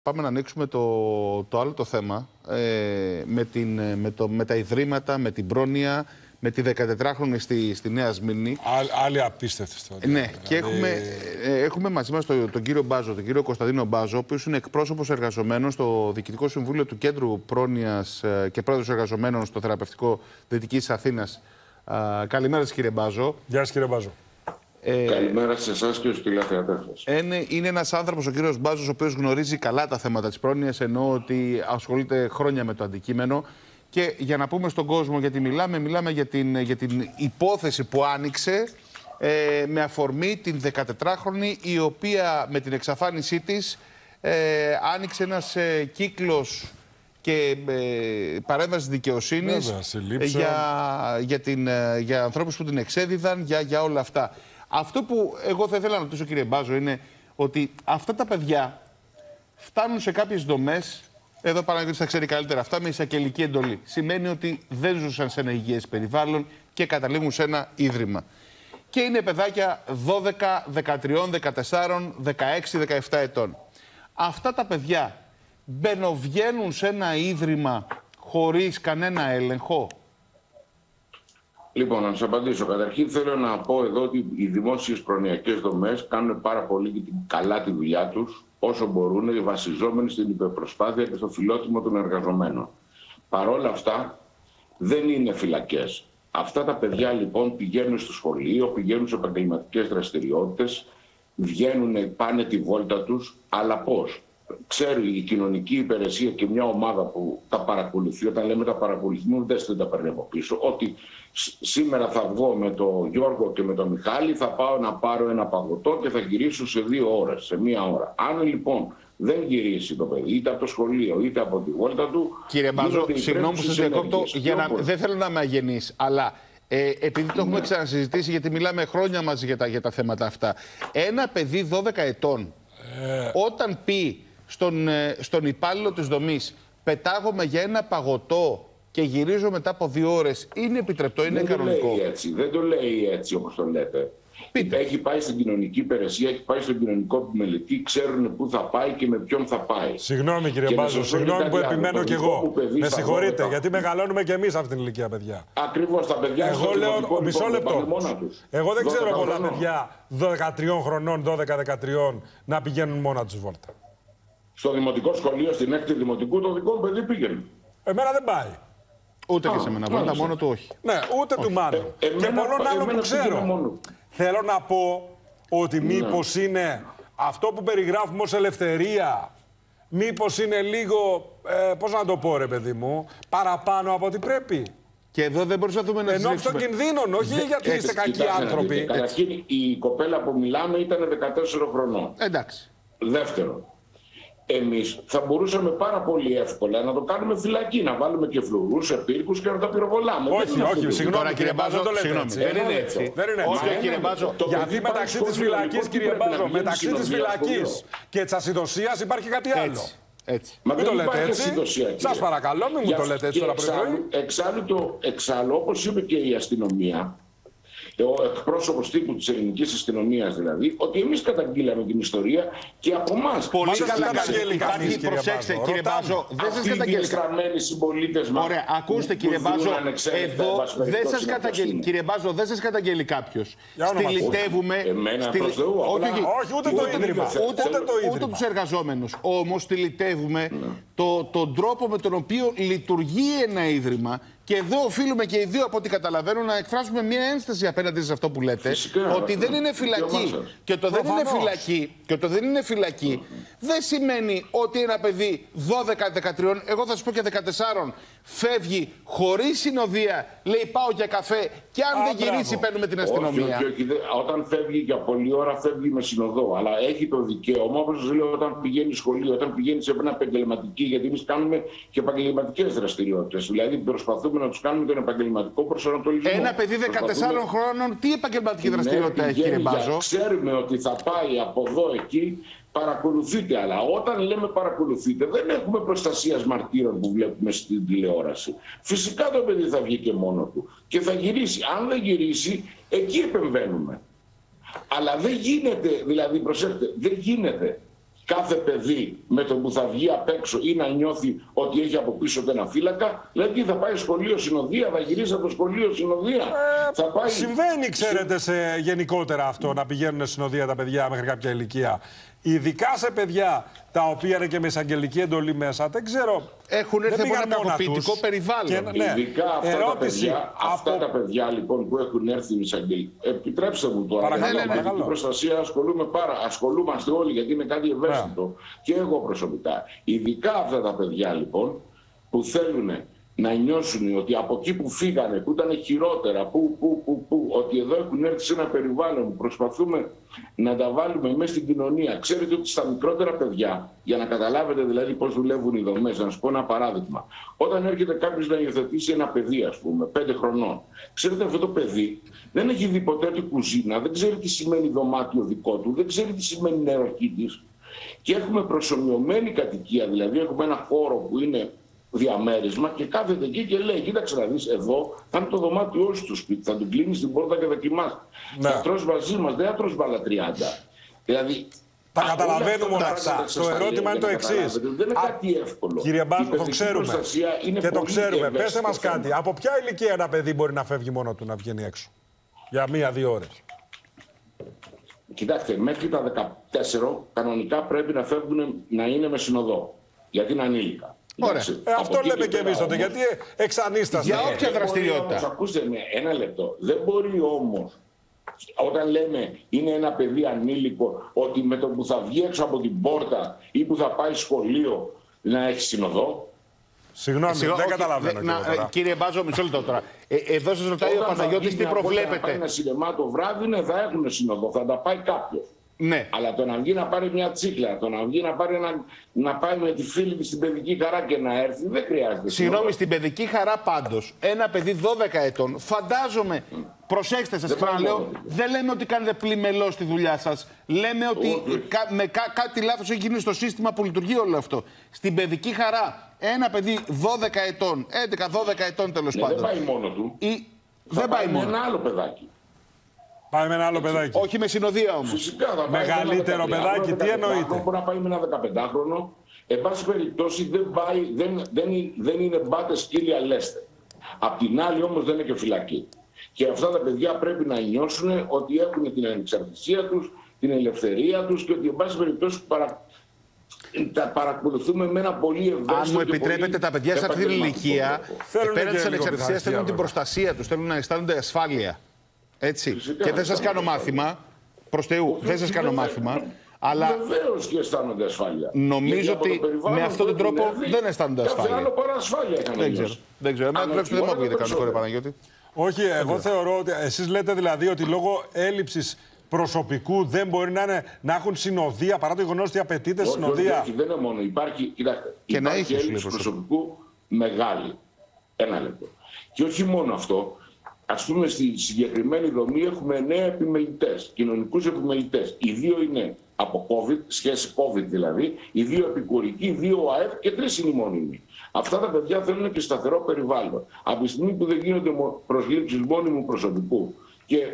Πάμε να ανοίξουμε το άλλο το θέμα με τα ιδρύματα, με την πρόνοια, με τη 14χρονη στη Νέα Σμύρνη. Άλλη απίστευτη ιστορία. Ναι, και έχουμε μαζί μας τον κύριο Μπάζο, τον κύριο Κωνσταντίνο Μπάζο, ο οποίος είναι εκπρόσωπος εργαζομένων στο Διοικητικό Συμβούλιο του Κέντρου Πρόνοιας και πρόεδρος εργαζομένων στο Θεραπευτικό Δυτικής Αθήνας. Καλημέρα σας, κύριε Μπάζο. Γεια σας, κύριε Μπάζο. Καλημέρα σε εσάς και στους τηλεθεατές σας. Είναι ένας άνθρωπος, ο κύριος Μπάζος, ο οποίος γνωρίζει καλά τα θέματα της πρόνοιας, ενώ ότι ασχολείται χρόνια με το αντικείμενο. Και για να πούμε στον κόσμο, γιατί μιλάμε για την υπόθεση που άνοιξε με αφορμή την 14χρονη, η οποία με την εξαφάνισή της άνοιξε ένας κύκλος και παρέμβαση δικαιοσύνης για ανθρώπους που την εξέδιδαν, για όλα αυτά. Αυτό που εγώ θα ήθελα να ρωτήσω, κύριε Μπάζο, είναι ότι αυτά τα παιδιά φτάνουν σε κάποιες δομές. Εδώ Παναγιώτης θα ξέρει καλύτερα αυτά, με εισαγγελική εντολή. Σημαίνει ότι δεν ζούσαν σε ένα υγιές περιβάλλον και καταλήγουν σε ένα ίδρυμα. Και είναι παιδάκια 12, 13, 14, 16, 17 ετών. Αυτά τα παιδιά μπαινοβγαίνουν σε ένα ίδρυμα χωρίς κανένα έλεγχο. Λοιπόν, να σας απαντήσω. Καταρχήν θέλω να πω εδώ ότι οι δημόσιες προνοιακές δομές κάνουν πάρα πολύ και καλά τη δουλειά τους, όσο μπορούν, βασιζόμενοι στην υπερπροσπάθεια και στο φιλότιμο των εργαζομένων. Παρόλα αυτά, δεν είναι φυλακές. Αυτά τα παιδιά λοιπόν πηγαίνουν στο σχολείο, πηγαίνουν σε επαγγελματικές δραστηριότητες, βγαίνουν, πάνε τη βόλτα τους, αλλά πώς? Ξέρει η κοινωνική υπηρεσία και μια ομάδα που τα παρακολουθεί, όταν λέμε τα παρακολουθούμε, δεν τα παίρνει από πίσω, ότι σήμερα θα βγω με τον Γιώργο και με τον Μιχάλη, θα πάω να πάρω ένα παγωτό και θα γυρίσω σε 2 ώρες, σε 1 ώρα. Αν λοιπόν δεν γυρίσει το παιδί, είτε από το σχολείο είτε από τη βόλτα του. Κύριε Μπάζο, συγγνώμη που σας διακόπτω, δεν θέλω να είμαι αγενής, αλλά επειδή το έχουμε ξανασυζητήσει, γιατί μιλάμε χρόνια μαζί για τα θέματα αυτά. Ένα παιδί 12 ετών, όταν πει στον υπάλληλο της δομής, πετάγομαι για ένα παγωτό και γυρίζω μετά από 2 ώρες, είναι επιτρεπτό, είναι κανονικό? Δεν το λέει έτσι όπως το λέτε. Έχει πάει στην κοινωνική υπηρεσία, έχει πάει στον κοινωνικό επιμελητή, ξέρουν πού θα πάει και με ποιον θα πάει. Συγγνώμη, κύριε Μπάζο, συγγνώμη που επιμένω κι εγώ. Με συγχωρείτε, γιατί μεγαλώνουμε κι εμείς αυτήν την ηλικία, παιδιά. Ακριβώς, τα παιδιά. Εγώ λέω, μισό λεπτό. Εγώ δεν ξέρω πολλά παιδιά 13 χρονών, 12-13 να πηγαίνουν μόνα τους βόλτα. Στο δημοτικό σχολείο, στην 6η δημοτικού, το δικό μου παιδί πήγαινε. Εμένα δεν πάει. Ούτε και σε μένα, βόλτα μόνο του όχι. Ναι, ούτε του Μάνου. Και πολλών άλλων που ξέρω. Θέλω να πω ότι μήπως είναι αυτό που περιγράφουμε ως ελευθερία, μήπως είναι λίγο, πώς να το πω ρε παιδί μου, παραπάνω από ό,τι πρέπει. Και εδώ δεν μπορούσαμε να ενώπιση των κινδύνων, όχι γιατί είστε κακοί άνθρωποι. Καταρχήν η κοπέλα που μιλάμε ήταν 14 χρονών. Εντάξει. Δεύτερον, εμείς θα μπορούσαμε πάρα πολύ εύκολα να το κάνουμε φυλακή, να βάλουμε και φλουρούς, επίρκους και να τα πυροβολάμε. Όχι, συγγνώμη κύριε Μπάζο, δεν το λέτε έτσι. Δεν είναι έτσι. Όχι, κύριε Μπάζο. Γιατί μεταξύ της φυλακής, κύριε Μπάζο, μεταξύ της φυλακής και της ασυδοσίας υπάρχει κάτι άλλο. Έτσι. Μα μην το λέτε έτσι. Σας παρακαλώ, μην μου το λέτε έτσι τώρα πρωί. Εξάλλου, όπως είπε και η αστυνομία, ο εκπρόσωπος τύπου της ελληνικής αστυνομίας δηλαδή, ότι εμείς καταγγείλαμε την ιστορία και από εμάς. Πολύ καλά καταγγέλει κανείς, προσέξτε κύριε Μπάζο, δεν σας καταγγέλει κανείς. Συμπολίτες μας. Ωραία, ακούστε κύριε Μπάζο, εδώ δεν σας καταγγέλει, κύριε Μπάζο, δεν σας καταγγέλει κάποιος. Στυλιτεύουμε, όχι ούτε το ίδρυμα, ούτε τους εργαζόμενους. Όμως στυλιτεύουμε τον τρόπο με τον οποίο λειτουργεί ένα ίδρυμα. Και εδώ οφείλουμε και οι δύο, από ό,τι καταλαβαίνω, να εκφράσουμε μια ένσταση απέναντι σε αυτό που λέτε. Φυσικά, ότι δεν είναι φυλακή. Και το δεν είναι φυλακή, δεν σημαίνει ότι ένα παιδί 12-13, εγώ θα σου πω και 14, φεύγει χωρίς συνοδεία, λέει πάω για καφέ και αν δεν γυρίσει παίρνουμε την αστυνομία. Όχι. Όταν φεύγει για πολλή ώρα φεύγει με συνοδό. Αλλά έχει το δικαίωμα, όπως σας λέω, όταν πηγαίνει σχολείο, όταν πηγαίνει σε ένα επαγγελματική, γιατί εμείς κάνουμε και επαγγελματικές δραστηριότητες. Δηλαδή προσπαθούμε να τους κάνουμε τον επαγγελματικό προσανατολισμό. Ένα παιδί 14 χρόνων, τι επαγγελματική δραστηριότητα έχει, κύριε Μπάζο? Ξέρουμε ότι θα πάει από εδώ εκεί, παρακολουθείτε. Αλλά όταν λέμε παρακολουθείτε, δεν έχουμε προστασία μαρτύρων που βλέπουμε στην τηλεόραση. Φυσικά το παιδί θα βγει και μόνο του και θα γυρίσει. Αν δεν γυρίσει, εκεί επεμβαίνουμε. Αλλά δεν γίνεται, δηλαδή προσέξτε, δεν γίνεται κάθε παιδί με το που θα βγει απ' έξω ή να νιώθει ότι έχει από πίσω ένα φύλακα, δηλαδή θα πάει σχολείο συνοδεία, θα γυρίσει από το σχολείο συνοδεία. Θα πάει... Συμβαίνει, ξέρετε, γενικότερα αυτό, να πηγαίνουν συνοδεία τα παιδιά μέχρι κάποια ηλικία. Ειδικά σε παιδιά τα οποία είναι και με εισαγγελική εντολή μέσα, δεν ξέρω. Έχουν έρθει από ένα κακοποιητικό περιβάλλον. Ναι. Ειδικά αυτά τα παιδιά λοιπόν που έχουν έρθει με εισαγγελική. Επιτρέψτε μου τώρα. Με την προστασία ασχολούμαστε όλοι, γιατί είναι κάτι ευαίσθητο. Και εγώ προσωπικά. Ειδικά αυτά τα παιδιά λοιπόν που θέλουν να νιώσουν ότι από εκεί που φύγανε, που ήταν χειρότερα, ότι εδώ έχουν έρθει σε ένα περιβάλλον που προσπαθούμε να τα βάλουμε μέσα στην κοινωνία. Ξέρετε ότι στα μικρότερα παιδιά, για να καταλάβετε δηλαδή πώς δουλεύουν οι δομές, να σας πω ένα παράδειγμα. Όταν έρχεται κάποιος να υιοθετήσει ένα παιδί, ας πούμε, 5 χρονών, ξέρετε αυτό το παιδί δεν έχει δει ποτέ την κουζίνα, δεν ξέρει τι σημαίνει δωμάτιο δικό του, δεν ξέρει τι σημαίνει νεροχύτης. Και έχουμε προσομοιωμένη κατοικία, δηλαδή έχουμε ένα χώρο που είναι διαμέρισμα και κάθεται εκεί και λέει: κοίταξε να δεις, εδώ θα είναι το δωμάτιό σου στο σπίτι. Θα του κλείνεις την πόρτα και θα κοιμάσαι. Ναι. Θα τρως μαζί μας, δεν θα τρως μπάλα 30. Δηλαδή. Τα καταλαβαίνουμε όλα αυτά. Το ερώτημα είναι το εξής. Δεν είναι κάτι εύκολο. Κύριε Μπάζο, το ξέρουμε. Και το ξέρουμε. Πέστε μας κάτι. Από ποια ηλικία ένα παιδί μπορεί να φεύγει μόνο του, να βγαίνει έξω? Για 1-2 ώρες. Κοιτάξτε, μέχρι τα 14 κανονικά πρέπει να φεύγουν, να είναι με συνοδό. Γιατί είναι ανήλικα. Αυτό λέμε και εμείς τότε, γιατί εξανίσταστε. Για όποια δραστηριότητα. Ακούστε με, ένα λεπτό. Δεν μπορεί όμως, όταν λέμε είναι ένα παιδί ανήλικο, ότι με το που θα βγει έξω από την πόρτα ή που θα πάει σχολείο να έχει συνοδό. Συγγνώμη, δεν καταλαβαίνω. Κύριε Μπάζο, μισό λεπτό τώρα. Εδώ σας ρωτάει ο Παναγιώτης τι προβλέπετε. Αν πάει ένα σινεμά το βράδυ, ναι, θα έχουν συνοδό, θα τα πάει κάποιος. Ναι. Αλλά το να βγει να πάρει μια τσίκλα, το να βγει να πάει με τη φίλη της στην παιδική χαρά και να έρθει, δεν χρειάζεται. Συγγνώμη, στην παιδική χαρά πάντως, ένα παιδί 12 ετών, φαντάζομαι, προσέξτε σας ξαναλέω, δεν λέμε ότι κάνετε πλημελό στη δουλειά σας. Λέμε ότι κάτι λάθος έχει γίνει στο σύστημα που λειτουργεί όλο αυτό. Στην παιδική χαρά, ένα παιδί 12 ετών, 11-12 ετών τέλος πάντων. Δεν πάει μόνο του. Δεν πάει μόνο. Ένα άλλο παιδάκι. Πάει με ένα άλλο παιδάκι. Όχι με συνοδεία όμως. Φυσικά θα πάει. Μεγαλύτερο παιδάκι, τι εννοείται? Μπορεί να πάει με ένα 15χρονο. Εν πάση περιπτώσει δεν είναι μπάτες σκύλια λέστε. Απ' την άλλη όμως δεν είναι και φυλακή. Και αυτά τα παιδιά πρέπει να νιώσουν ότι έχουν την ανεξαρτησία τους, την ελευθερία τους και ότι εν πάση περιπτώσει τα παρακολουθούμε με ένα πολύ ευαίσθητο. Αν μου επιτρέπετε, τα παιδιά σε αυτή την ηλικία, πέραν της ανεξαρτησίας, θέλουν την προστασία τους, θέλουν να αισθάνονται ασφάλεια. Έτσι. Φυσικά, και δεν σας κάνω μάθημα, προς Θεού, δεν σας κάνω μάθημα. Αλλά βεβαίως και αισθάνονται ασφάλεια. Νομίζω ότι με αυτόν τον τρόπο δεν αισθάνονται ασφάλεια. Κάθε άλλο παρά ασφάλεια είχαν νιώσει. Δεν ξέρω. Εμένα τουλάχιστον δεν μου ακούγεται κανονικό, ρε Παναγιώτη. Όχι, εγώ θεωρώ ότι εσείς λέτε δηλαδή ότι λόγω έλλειψης προσωπικού δεν μπορεί να έχουν συνοδεία, παρά το γεγονός ότι απαιτείται συνοδεία. Όχι, δεν είναι μόνο. Υπάρχει έλλειψη προσωπικού μεγάλη. Ένα λεπτό. Και όχι μόνο αυτό. Ας πούμε, στη συγκεκριμένη δομή έχουμε 9 επιμελητές, κοινωνικούς επιμελητές. Οι 2 είναι από COVID, σχέση COVID δηλαδή, οι 2 επικουρικοί, οι 2 ΑΕΠ και 3 είναι οι μόνιμοι. Αυτά τα παιδιά θέλουν και σταθερό περιβάλλον. Από τη στιγμή που δεν γίνονται προσλήψεις μόνιμου προσωπικού και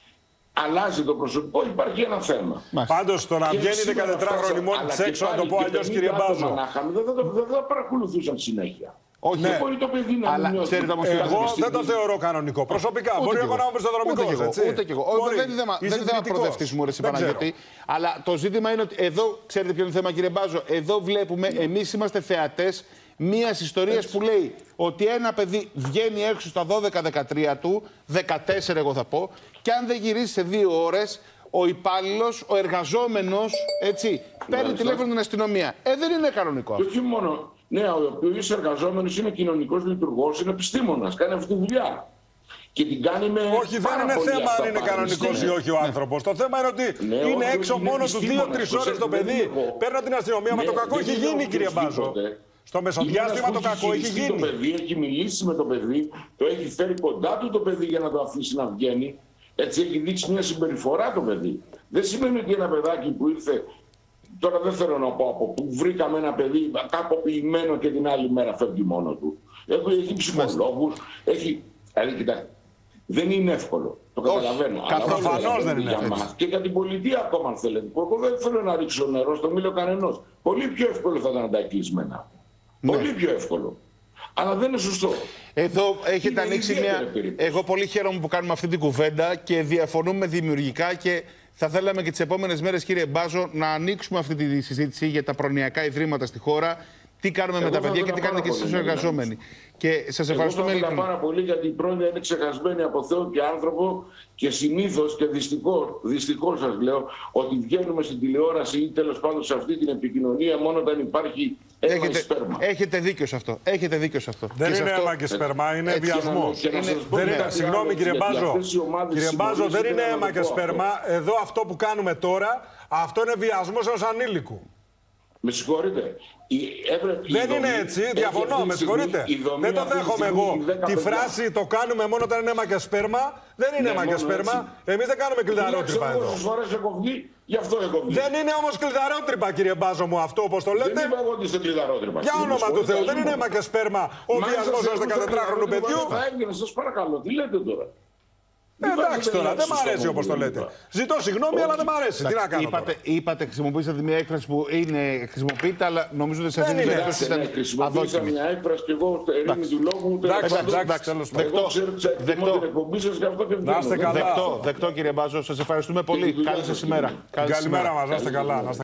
αλλάζει το προσωπικό, υπάρχει ένα θέμα. Πάντως το να βγαίνει 14χρονη μόνη της έξω, να το πω αλλιώς, κύριε Μπάζο. Δεν θα παρακολουθούσαν συνέχεια. Όχι, δεν μπορεί το παιδί να νιώθει. Εγώ δεν το θεωρώ κανονικό. Προσωπικά. Μπορεί εγώ να είμαι πεζοδρομικός. Ούτε κι εγώ. Δεν είναι θέμα προοδευτισμού, ρε Παναγιώτη. Αλλά το ζήτημα είναι ότι εδώ, ξέρετε ποιο είναι το θέμα, κύριε Μπάζο, εδώ βλέπουμε, εμείς είμαστε θεατές μιας ιστορίας που λέει ότι ένα παιδί βγαίνει έξω στα 12-13 του, 14 εγώ θα πω, και αν δεν γυρίσει σε 2 ώρες, ο υπάλληλος, ο εργαζόμενος, έτσι, παίρνει τηλέφωνο την αστυνομία. Δεν είναι κανονικό. Και όχι μόνο. Ναι, ο οποίος εργαζόμενος είναι κοινωνικός λειτουργός, είναι επιστήμονας, κάνει αυτή τη δουλειά. Και την κάνει με. Όχι, δεν είναι θέμα αν είναι κανονικός ή όχι ο άνθρωπος. Το θέμα είναι ότι είναι έξω μόνο του 2-3 ώρες το παιδί. Παίρνω την αστυνομία, μα το κακό έχει γίνει, κύριε Μπάζο. Στο μεσοδιάστημα το κακό έχει γίνει. Το παιδί έχει μιλήσει με το παιδί, το έχει φέρει κοντά του το παιδί για να το αφήσει να βγαίνει. Έτσι έχει δείξει μια συμπεριφορά το παιδί. Δεν σημαίνει ότι ένα παιδάκι που ήρθε. Τώρα δεν θέλω να πω από πού βρήκαμε ένα παιδί κακοποιημένο και την άλλη μέρα φεύγει μόνο του. Έχει ψυχολόγους, έχει. Δηλαδή, κοιτάξτε, Δεν είναι εύκολο. Το καταλαβαίνω. Προφανώς δεν είναι για μας και για την πολιτεία ακόμα, αν θέλετε. Εγώ δεν θέλω να ρίξω νερό στο μήλο κανενός. Πολύ πιο εύκολο θα ήταν τα κλεισμένα. Ναι. Πολύ πιο εύκολο. Αλλά δεν είναι σωστό. Εδώ έχετε ανοίξει μια. Εγώ πολύ χαίρομαι που κάνουμε αυτή την κουβέντα και διαφωνούμε δημιουργικά και θα θέλαμε και τις επόμενες μέρες, κύριε Μπάζο, να ανοίξουμε αυτή τη συζήτηση για τα προνοιακά ιδρύματα στη χώρα. Τι κάνουμε με τα παιδιά και τι κάνετε και εσείς οι εργαζόμενοι. Και σας ευχαριστούμε ειλικρινά. Εγώ θα πάρα πολύ, γιατί η πρόνοια είναι ξεχασμένη από Θεό και άνθρωπο και συνήθως και δυστυχώς σας λέω ότι βγαίνουμε στην τηλεόραση ή τέλος πάντων σε αυτή την επικοινωνία μόνο όταν υπάρχει αίμα ή σπέρμα. Έχετε δίκιο σε αυτό. Έχετε δίκιο σε αυτό. Δεν είναι αίμα και σπέρμα, είναι βιασμός. Συγγνώμη κύριε Μπάζο, δεν είναι αίμα και σπέρμα. Εδώ αυτό που κάνουμε τώρα, αυτό είναι βιασμός ενός ανήλικου. Με συγχωρείτε. Δεν είναι έτσι, διαφωνώ, με συγχωρείτε. Δεν το δέχομαι εγώ. Τη φράση το κάνουμε μόνο όταν είναι αίμα και σπέρμα, δεν είναι αίμα και σπέρμα. Εμείς δεν κάνουμε κλειδαρότρυπα εδώ. Δεν είναι όμως κλειδαρότρυπα, κύριε Μπάζο μου, αυτό όπως το λέτε. Δεν είπα εγώ ότι είστε κλειδαρότρυπα. Για όνομα του Θεού, δεν είναι αίμα και σπέρμα ο βιασμός ενός 14χρονου παιδιού. Σας παρακαλώ, τι λέτε τώρα. Εντάξει τώρα, δεν μ' αρέσει όπως το λέτε. Ζητώ συγγνώμη, αλλά δεν μ' αρέσει. Τι να κάνω. Είπατε, χρησιμοποιήσατε μια έκφραση που χρησιμοποιείται, αλλά νομίζω ότι σε αυτή την περίπτωση ήταν αδόκιμη. Χρησιμοποίησα μια έκφραση και εγώ ερήμη του λόγου. Δεκτό, κύριε Μπάζο. Σας ευχαριστούμε πολύ. Καλή σας ημέρα. Καλημέρα μας, να είστε καλά.